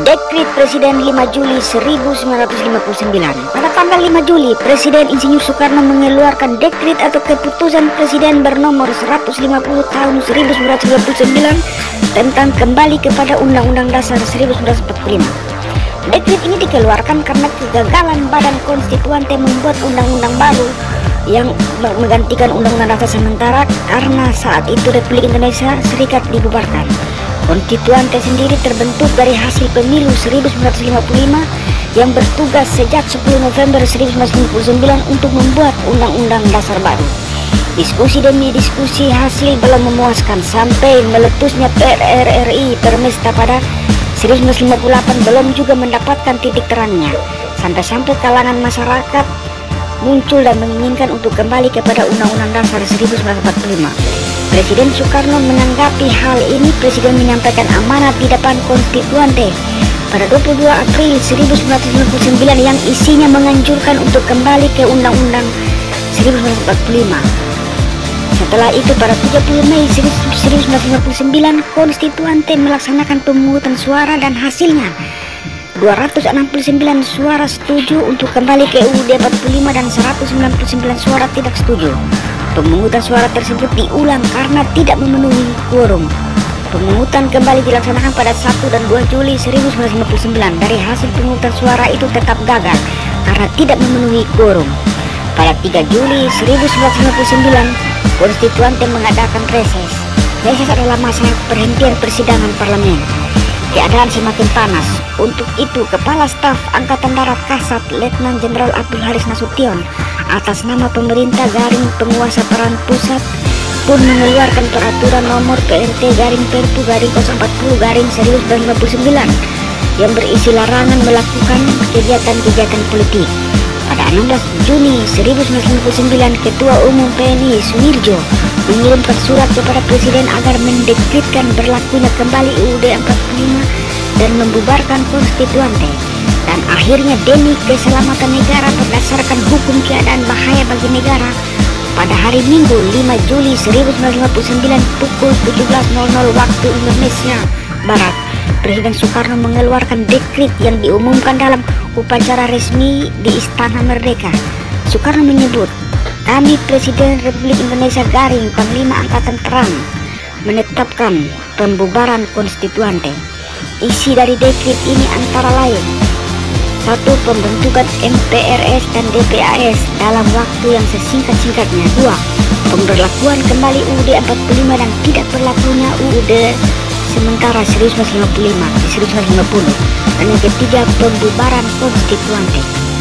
Dekret Presiden 5 Juli 1959. Pada tanggal 5 Juli, Presiden Insinyur Soekarno mengeluarkan dekret atau keputusan Presiden bernomor 150 tahun 1999 tentang kembali kepada Undang-Undang Dasar 1945. Dekret ini dikeluarkan karena kegagalan Badan Konstituante membuat undang-undang baru yang menggantikan Undang-Undang Dasar sementara karena saat itu Republik Indonesia Serikat dibubarkan. Konstituante sendiri terbentuk dari hasil pemilu 1955 yang bertugas sejak 10 November 1959 untuk membuat Undang-Undang Dasar baru. Diskusi demi diskusi hasil belum memuaskan sampai meletusnya PRRI Permesta pada 1958 belum juga mendapatkan titik terangnya. Sampai-sampai kalangan masyarakat muncul dan menginginkan untuk kembali kepada Undang-Undang Dasar 1945. Presiden Soekarno menanggapi hal ini. Presiden menyampaikan amanat di depan konstituante pada 22 April 1959 yang isinya menganjurkan untuk kembali ke Undang-Undang 1945. Setelah itu pada 30 Mei 1959 konstituante melaksanakan pemungutan suara dan hasilnya 269 suara setuju untuk kembali ke UUD 45 dan 199 suara tidak setuju. Pemungutan suara tersebut diulang karena tidak memenuhi quorum. Pemungutan kembali dilaksanakan pada 1 dan 2 Juli 1959. Dari hasil pemungutan suara itu tetap gagal karena tidak memenuhi quorum. Pada 3 Juli 1959, konstituante mengadakan reses. Reses adalah masa perhentian persidangan parlemen. Keadaan semakin panas. Untuk itu, Kepala Staf Angkatan Darat Kasat Letnan Jenderal Abdul Haris Nasution atas nama pemerintah garing penguasa peran pusat pun mengeluarkan peraturan nomor PRT garing Perpu garing 040 garing 1959 yang berisi larangan melakukan kegiatan-kegiatan politik. Pada 16 Juni 1959, Ketua Umum PNI Sumirjo mengirimkan surat kepada Presiden agar mendekretkan berlakunya kembali UUD 45 dan membubarkan konstituante. Dan akhirnya demi keselamatan negara berdasarkan hukum keadaan bahaya bagi negara, pada hari Minggu 5 Juli 1959 pukul 17.00 waktu Indonesia Barat, Presiden Soekarno mengeluarkan dekret yang diumumkan dalam upacara resmi di Istana Merdeka. Soekarno menyebut, "Kami Presiden Republik Indonesia garing Panglima Angkatan Perang menetapkan pembubaran konstituante." Isi dari dekret ini antara lain: 1. Pembentukan MPRS dan DPAS dalam waktu yang sesingkat-singkatnya. 2. Pemberlakuan kembali UUD 45 dan tidak berlakunya UUD sementara 1950. Dan yang ketiga, pembubaran konstituante.